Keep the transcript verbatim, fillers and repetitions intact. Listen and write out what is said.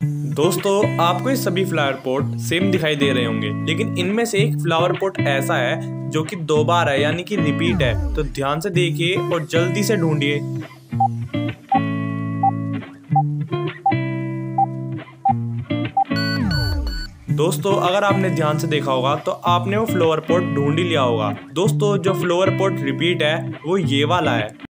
दोस्तों आपको ये सभी फ्लावर पॉट सेम दिखाई दे रहे होंगे, लेकिन इनमें से एक फ्लावर पॉट ऐसा है जो कि दो बार है, यानी कि रिपीट है। तो ध्यान से देखिए और जल्दी से ढूंढिए। दोस्तों अगर आपने ध्यान से देखा होगा तो आपने वो फ्लावर पॉट ढूंढ ही लिया होगा। दोस्तों जो फ्लावर पॉट रिपीट है वो ये वाला है।